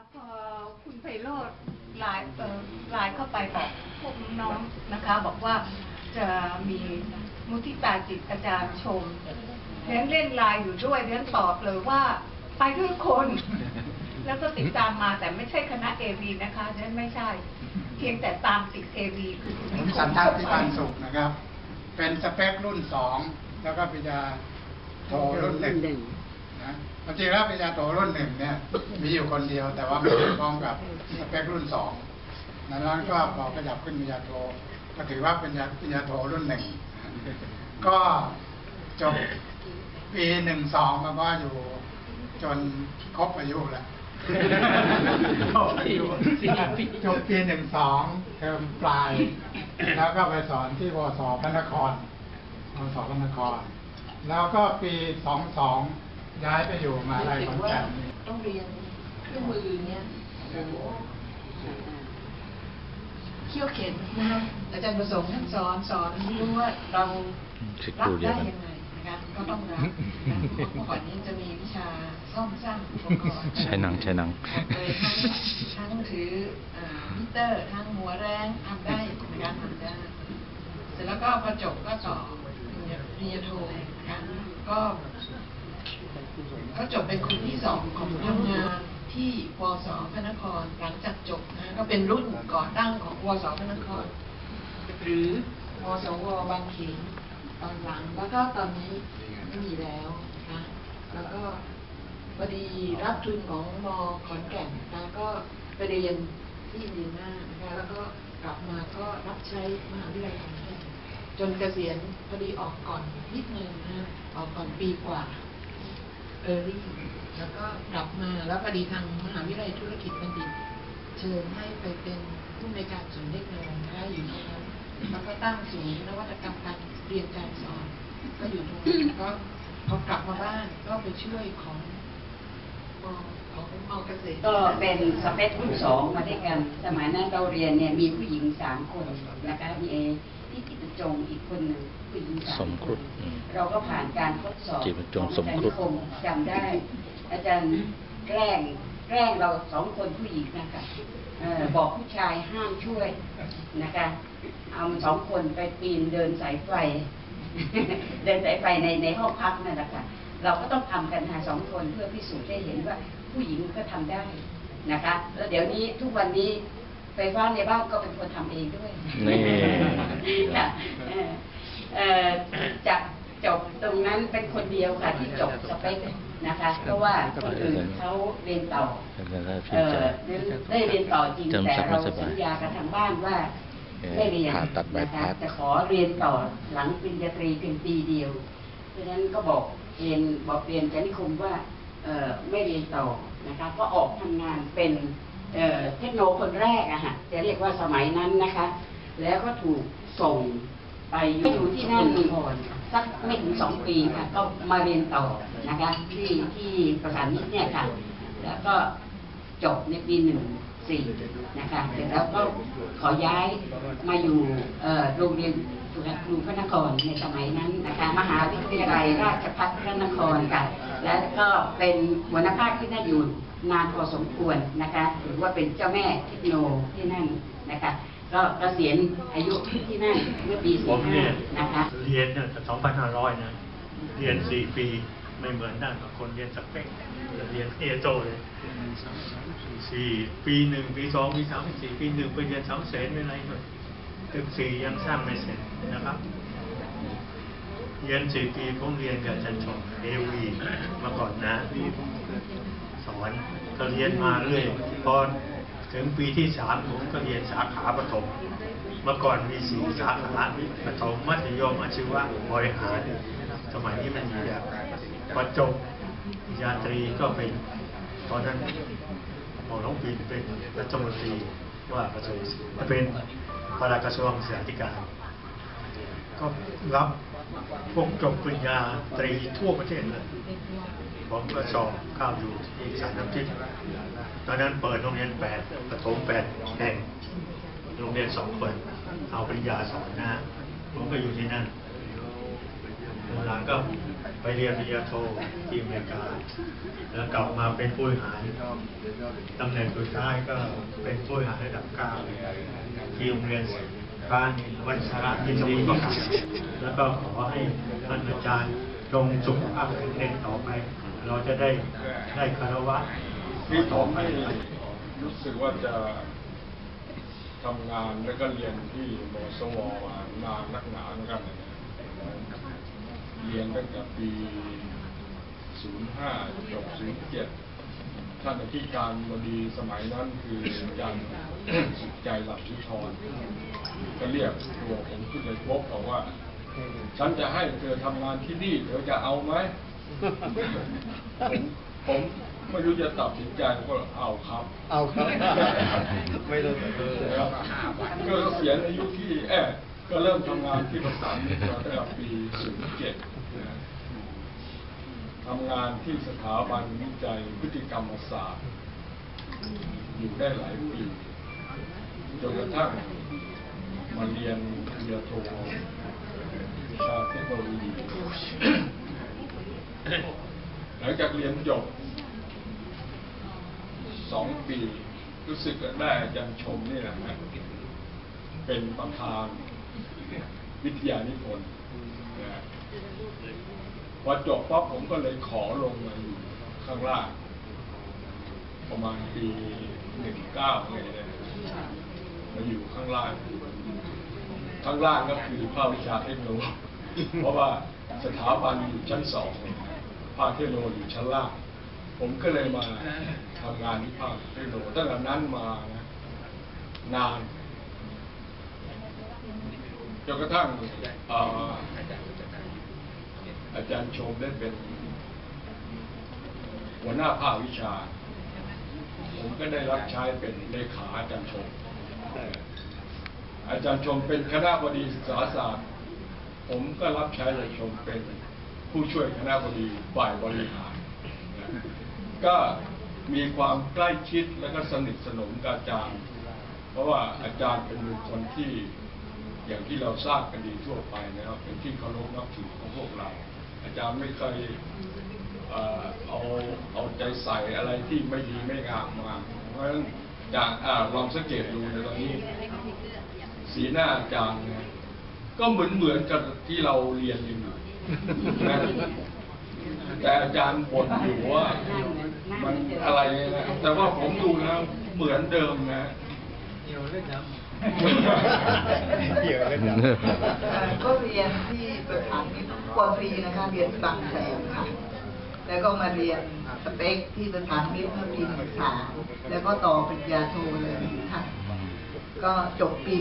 พอคุณไพโรจน์ไลน์เข้าไปบอกพวกน้องๆนะคะ บอกว่าจะมีมุทิตาจิตอาจารย์ชมเรียนเล่นไลน์อยู่ด้วยเรียนตอบเลยว่าไปด้วยคน แล้วก็ติดตามมาแต่ไม่ใช่คณะเอวีนะคะนั่นไม่ใช่เพียงแต่ตามติดเอวีคือผมสันทัศน์ที่ปันสุขนะครับเป็นสเปครุ่น2แล้วก็ปริญญาโทรุ่น1นะจริงๆแล้วปริญญาโทรุ่น1เนี่ยมีอยู่คนเดียวแต่ว่าไม่ได้พร้อมกับสเปครุ่น2นั้นก็พอขยับขึ้นปริญญาโทก็ถือว่าเป็นปริญญาโทรุ่น1ก็จบปี12มาก็อยู่จนครบอายุแล้วจบปี12เทอมปลายแล้วก็ไปสอนที่วส.พระนครแล้วก็ปี22ย้ายไปอยู่มหาลัยขอนแก่นต้องเรียนเครื่องมือเนี่ยเขี่ยวเข็นนะคะอาจารย์ประสงค์ท่านสอนรู้ว่าเรารับได้ยังไงนะคะก็ต้องรับเมื่อก่อนนี้จะมีวิชาซ่อมสร้างอุปกรณ์ใช้หนังเลยทั้งถือมิเตอร์ทั้งหัวแรงทำได้ในการทำได้เสร็จแล้วก็พอจบก็ต่อปริญญาโทนะคะก็จบเป็นคนที่2ของทำงานที่วส.พระนครหลังจากจบนะก็เป็นรุ่นก่อตั้งของวส.พระนครหรือวสว.บางเขนตอนหลังแล้วก็ตอนนี้ไม่มีแล้วนะแล้วก็พอดีรับทุนของม.ขอนแก่นนะก็ไปเรียนที่อินเดียนานะคะแล้วก็กลับมาก็รับใช้มหาวิทยาลัยขอนแก่นจนเกษียณพอดีออกก่อนนิดนึงนะออกก่อนปีกว่าแล้วก็กลับมาแล้วพอดีทางมหาวิทยาลัยธุรกิจบัณฑิตเชิญให้ไปเป็นผู้อำนวยการศูนย์เทคโนโลยีอยู่ตรงนั้นแล้วก็ตั้งศูนย์นวัตกรรมการเรียนการสอนก็อยู่ตรงนั้นก็พอกลับมาบ้านก็ไปช่วยของม.เกษตรก็เป็นสเปครุ่น2มาด้วยกันสมัยนั้นเราเรียนเนี่ยมีผู้หญิง3คนนะคะมีที่จิตรจงอีกคนหนึ่งผู้หญิง3 คนเราก็ผ่านการทดสอบของอาจารย์นิคมจำได้อาจารย์แกล้งเรา2 คนผู้หญิงนะคะบอกผู้ชายห้ามช่วยนะคะเอา2 คนไปปีนเดินสายไฟในห้องพักนั่นแหละค่ะเราก็ต้องทำกัน2 คนเพื่อพิสูจน์ให้เห็นว่าผู้หญิงก็ทำได้นะคะแล้วเดี๋ยวนี้ทุกวันนี้ไฟฟ้าในบ้านก็เป็นคนทำเองด้วยค่ะจะจบตรงนั้นเป็นคนเดียวค่ะที่จบสเปคนะคะเพราะว่าคนอื่นเขาเรียนต่อได้เรียนต่อจริงแต่เราสัญญากับทางบ้านว่าไม่เรียนนะคะจะขอเรียนต่อหลังปริญญาตรีเพียงปีเดียวเพราะฉะนั้นก็บอกเรียนอาจารย์นิคมว่าไม่เรียนต่อนะคะก็ออกทำงานเป็นเทคโนโลยีคนแรกอะฮะจะเรียกว่าสมัยนั้นนะคะแล้วก็ถูกส่งไปอยู่ที่นั่นก่อนสักไม่ถึง2 ปีค่ะก็มาเรียนต่อนะคะที่ประสานมิตรเนี่ยค่ะแล้วก็จบในปี14นะคะเสร็จแล้วก็ขอย้ายมาอยู่โรงเรียนครูพระนครในสมัยนั้นนะคะมหาวิทยาลัยราชภัฏพระนครค่ะและก็เป็นหัวหน้าภาคที่น่าอยู่นานพอสมควรนะคะถือว่าเป็นเจ้าแม่เทคโนที่นั่นนะคะก็เกษียณอายุที่นั่นเมื่อปี45นะคะเรียนเนี่ย2,500นะเรียน4 ปีไม่เหมือนด้านกับคนเรียนสเปคเรียนโตเลย4 ปี 1 ปี 2 ปี 3 ปี 4 ปี 1ไปเรียน2 เสนอะไรหน่อยตึก4ยังสร้างไม่เสร็จนะครับเรียน4 ปีผมเรียนกับอาจารย์ชมเอวีมาก่อนนะสอนก็เรียนมาเรื่อยพอถึงปีที่3ผมก็เรียนสาขาประถมเมื่อก่อนมี4 สาขาประถมมัธยมอาชีวะบริหารสมัยนี้มันมีแบบพอจบปริญญาตรีก็เป็นตอนนั้นหมอน้องปีนเป็นรัฐมนตรีว่าประชุมเป็นปลัดกระทรวงศึกษาธิการก็รับพวกจบปริญญาตรีทั่วประเทศเลยผมก็สอบเข้าอยู่ที่สารน้ำทิพย์ตอนนั้นเปิดโรงเรียน8ประถม8 แห่งโรงเรียน2 คนเอาปริญญาสอนนะผมก็อยู่ที่นั่นหลังก็ไปเรียนปริญญาโทที่อเมริกาแล้วกลับมาเป็นผู้บริหารตำแหน่งสุดท้ายก็เป็นผู้บริหารระดับ9ที่โรงเรียนบ้านวัชระที่สมุทรปราการแล้วก็ขอให้ท่านอาจารย์จงสุขภาพแข็งแรงต่อไปเราจะได้คารวะที่ต่อไปรู้สึกว่าจะทำงานแล้วก็เรียนที่มสวนานนักหนาเหมือนกันเรียนตั้งแต่ปี 05 จบ 07 ท่านอธิการบดีสมัยนั้นคืออาจารย์สุขใจหลับชุธรก็เรียกตัวผมขึ้นไปพบบอกว่าฉันจะให้เธอทำงานที่นี่เธอจะเอาไหม ผมไม่รู้จะตัดสินใจก็เอาครับไม่ต้องครับก็เสียอายุที่ก็เริ่มทำงานที่ประสานมิตรตั้งแต่ปี 07 ทำงานที่สถาบันวิจัยพฤติกรรมศาสตร์อยู่ได้หลายปีจนกระทั่งมาเรียนปริญญาโทวิชาเทคโนโลยีหลังจากเรียนจบ2 ปีรู้สึกได้อาจารย์ชมนี่แหละเป็นประธานวิทยานิพนธ์พอจบปั๊บผมก็เลยขอลงมาอยู่ข้างล่างประมาณปี 19เลยนะมาอยู่ข้างล่างก็คือภาควิชาเทคโนโลยีเพราะว่าสถาบันอยู่ชั้น2ภาคเทคโนโลยีอยู่ชั้นล่างผมก็เลยมาทำงานที่ภาคเทคโนโลยีตั้งแต่นั้นมานะนานจนกระทั่งอาจารย์ชมได้เป็นหัวหน้าภาควิชาผมก็ได้รับใช้เป็นเลขาอาจารย์ชมอาจารย์ชมเป็นคณบดีศึกษาศาสตร์ผมก็รับใช้อาจารย์ชมเป็นผู้ช่วยคณบดีฝ่ายบริหารก็มีความใกล้ชิดและก็สนิทสนมกับอาจารย์เพราะว่าอาจารย์เป็นบุคคลที่อย่างที่เราทราบกันดีทั่วไปนะครับเป็นที่เคารพนับถือของพวกเราอาจารย์ไม่เคยเอาใจใส่อะไรที่ไม่ดีไม่งามมาเพราะฉะนั้นจากลองสังเกตดูในตอนนี้สีหน้าอาจารย์เนี่ยก็เหมือนกับที่เราเรียนอยู่นะแต่อาจารย์บ่นอยู่ว่ามันอะไรนะแต่ว่าผมดูแล้วเหมือนเดิมนะก็เรียนที่ประถมป.ตรีนะคะเรียนบางแสนค่ะแล้วก็มาเรียนสเปคที่ประถมมิตรเมื่อปี 13แล้วก็ต่อปริญญาโทเลยค่ะก็จบปี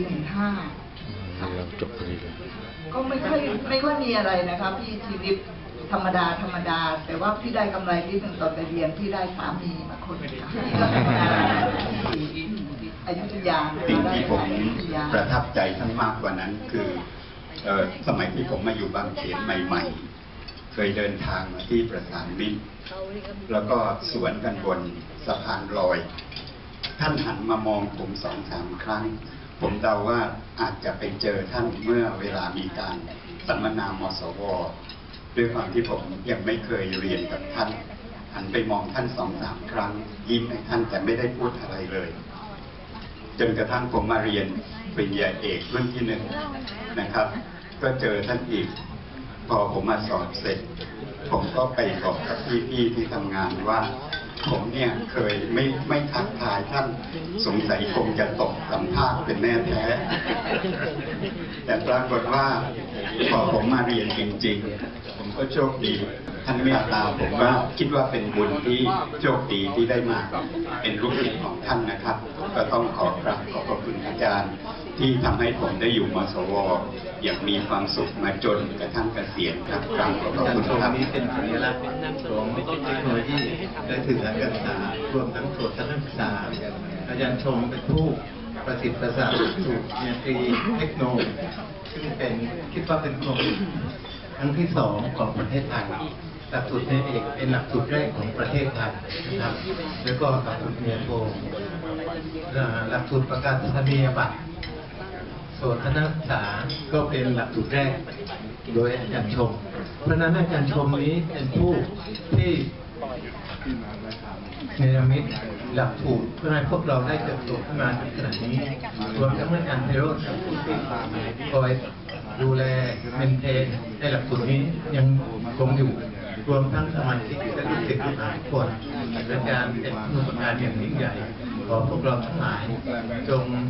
15 เราจบพอดีเลยก็ไม่ค่อยมีอะไรนะคะพี่ชีวิตธรรมดาแต่ว่าพี่ได้กำไรนิดหนึ่งตอนไปเรียนพี่ได้สามีมาคนค่ะที่ก็ทำงานที่อยุธยาสิ่งที่ผมประทับใจทั้งมากกว่านั้นคือสมัยที่ผมมาอยู่บางเขนใหม่ๆเคยเดินทางมาที่ประสานมิตรแล้วก็สวนกันบนสะพานลอยท่านหันมามองผม 2-3 ครั้งผมเดาว่าอาจจะไปเจอท่านเมื่อเวลามีการสัมมนามสวด้วยความที่ผมยังไม่เคยเรียนกับท่านหันไปมองท่าน 2-3 ครั้งยิ้มให้ท่านแต่ไม่ได้พูดอะไรเลยจนกระทั่งผมมาเรียนปริญญาเอกรุ่นที่ 1นะครับก็เจอท่านอีกพอผมมาสอบเสร็จผมก็ไปบอกกับพี่ๆที่ทำงานว่าผมเนี่ยเคยไม่ทักทายท่านสงสัยคงจะตกสัมภาษณ์เป็นแน่แท้แต่ปรากฏว่าพอผมมาเรียนจริงๆผมก็โชคดีท่านเมตตาผมว่าคิดว่าเป็นบุญที่โชคดีที่ได้มาเป็นลูกศิษย์ของท่านนะครับก็ต้องขอกราบขอบพระคุณอาจารย์ที่ทำให้ผมได้อยู่มสวอย่างมีความสุขมาจนกระทั่งเกษียณครับกราบขอบพระคุณครับนี้เป็นสัญลักษณ์ของเทคโนโลยีและสื่อสารการศึกษารวมทั้งโสตการศึกษาอาจารย์ชมเป็นผู้ประสิทธิ์ประสาทสูตรปริญญาตรีเทคโนโลยีซึ่งเป็นคิดว่าเป็นโครงครั้งที่2ของประเทศไทยหลักสูตรปริญญาเอกเป็นหลักสูตรแรกของประเทศไทยนะครับแล้วก็หลักสูตรปริญญาโทหลักสูตรประกาศนียบัตรโสตการศึกษาก็เป็นหลักสูตรแรกโดยอาจารย์ชม เพราะฉะนั้นอาจารย์ชมนี้เป็นผู้ที่เนรมิตหลักสูตรเพื่อให้พวกเราได้เติบโตขึ้นมาถึงขนาดนี้รวมทั้งอาจารย์ไพโรจน์ผู้ที่คอยดูแลเมนเทนให้หลักสูตรนี้ยังคงอยู่รวมทั้งสมาชิกและลูกศิษย์ทุกคนและการเป็นผู้ประกาศอย่างยิ่งใหญ่ของพวกเราทั้งหลายจ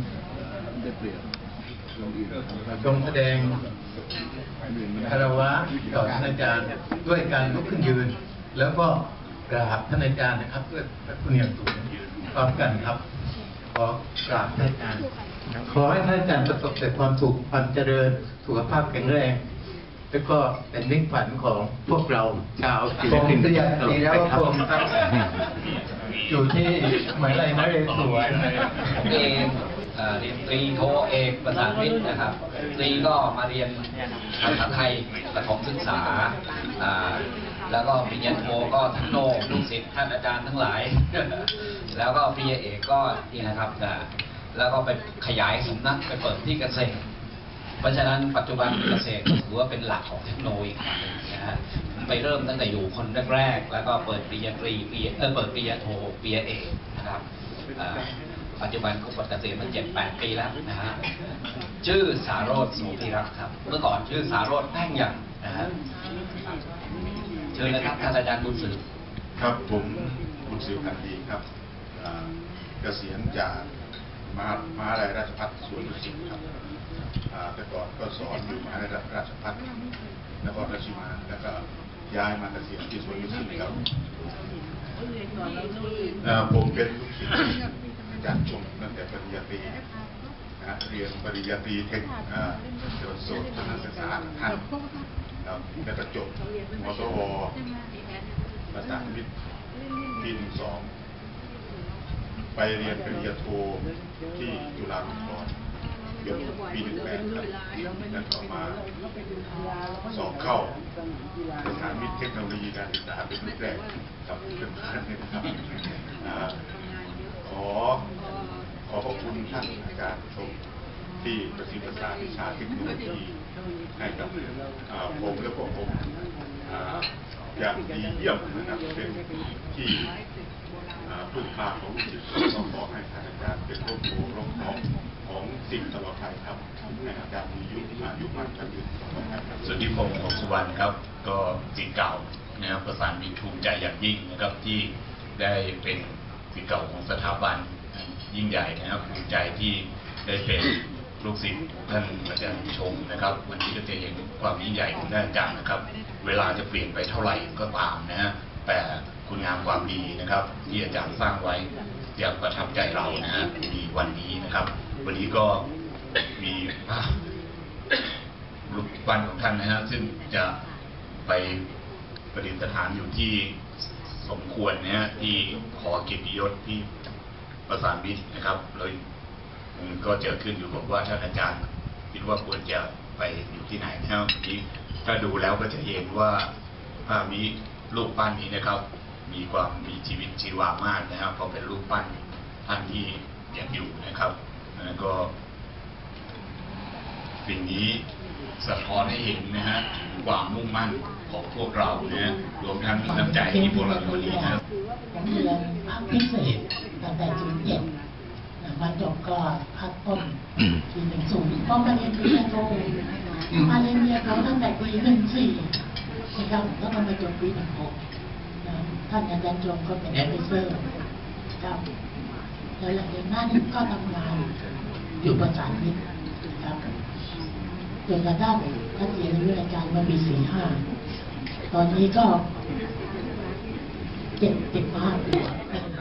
งแสดงคารวะต่อท่านอาจารย์ด้วยการลุกขึ้นยืนแล้วก็กราบท่านอาจารย์นะครับด้วยพระคุณอย่างสูงพร้อมกันครับขอกราบท่านอาจารย์ขอให้ท่านอาจารย์ประสบแต่ความสุขความเจริญสุขภาพแข็งแรงแล้วก็เป็นนิ่งฝันของพวกเราชาวศิลปินดีแล้วก็ผมครับอยู่ที่หมายไรนะเรศวรเองเรียนตรีโทเอกประสานมิตรนะครับตรีก็มาเรียนภาษาไทยประถมศึกษาแล้วก็ปริญญาโทก็ท่านโนลูกศิษย์ท่านอาจารย์ทั้งหลาย แล้วก็ปริญญาเอกก็นี่นะครับแล้วก็ไปขยายสำนักไปเปิดที่เกษตรเพราะฉะนั้นปัจจุบันเกษตรถือว่าเป็นหลักของเทคโนโลยีนะฮะไปเริ่มตั้งแต่อยู่คนแรกๆแล้วก็เปิดปริญญาตรีเปิดปริญญาโทปริญญาเอกนะครับปัจจุบันก็เปิดเกษตรมา 7-8 ปีแล้วนะฮะชื่อสาโรจน์ โสภิรักษ์ครับเมื่อก่อนชื่อสาโรจน์แท่งหยั่งนะฮะเชิญนะครับท่านอาจารย์บุญสืบครับผมบุญสืบกันดีครับเกษียณจากมหาวิทยาลัยราชภัฏสวนดุสิตครับแต่ก่อนก็สอนอยู่มหาวิทยาลัยราชภัฏนครราชสีมาแล้วก็ย้ายมาเกษียณที่สวนดุสิตครับผมเป็นลูกศิษย์อาจารย์ชมตั้งแต่ปริญญาตรีเรียนปริญญาตรีเทคโสตคณะศึกษาท่านครับได้ประจบมสวประสานมิตรปี12ไปเรียนปริญญาโทที่จุฬาลงกรณ์ยศปี18ครับแล้วก็มาสอบเข้าสถานมิตรเทคโนโลยีการศึกษาเป็นรุ่นแรกกับเพื่อนๆนะครับขอพระคุณท่านอาจารย์ชมที่ประสิทธิภาษาวิชาเทคโนโลยีให้กับผมและพวกผมอย่างดีเยี่ยมนะครับเป็นที่พึ่งพาของจิตก็ขอให้ท่านอาจารย์เป็นร่มโพร่มท้องของสิ่งตลอดไปครับให้อาจารย์มีอายุมั่นขยืนตลอดไปครับสุทธิพงศ์ หงสุวรรณครับก็ศิษย์เก่านะครับประสานมิตรภูมิใจอย่างยิ่งนะครับที่ได้เป็นศิษย์เก่าของสถาบันยิ่งใหญ่นะครับภูมิใจที่ได้เป็นลูกศิษย์ท่านอาจารย์ชมนะครับวันนี้ก็จะเห็นความยิ่งใหญ่ของท่านอาจารย์นะครับเวลาจะเปลี่ยนไปเท่าไหร่ก็ตามนะฮะแต่คุณงามความดีนะครับที่อาจารย์สร้างไว้อย่างประทับใจเรานะฮะมีวันนี้นะครับวันนี้ก็มีรูปปั้นของท่านนะฮะซึ่งจะไปประดิษฐานอยู่ที่สมควรนะฮะที่ขอเกียรติยศที่ประสานมิตรนะครับเลยก็เจอขึ้นอยู่กับว่าท่านอาจารย์คิดว่าควรจะไปอยู่ที่ไหนนะครับนี้ถ้าดูแล้วก็จะเห็นว่าภาพนี้รูปปั้นนี้นะครับมีชีวิตชีวามากนะครับเพราะเป็นรูปปั้นท่านที่ยังอยู่นะครับแล้วก็สิ่งนี้สะท้อนให้เห็นนะฮะความมุ่งมั่นของพวกเรานะรวมทั้งน้ำใจที่พวกเราวันนี้นะครับผมเรียนภาคพิเศษตั้งแต่07มาจบก็ภาคต้นปี10ก็มาเรียนปริญญาโทมาเรียนตั้งแต่ปี14นะครับแล้วก็มาจบปี16ท่านอาจารย์จงก็เป็นโปรเฟสเซอร์ครับแล้วหลังจากนั้นก็ทำงานอยู่ประสานมิตรครับจนกระทั่งท่านเรียนรู้อาจารย์มาปี45ตอนนี้ก็75 ปี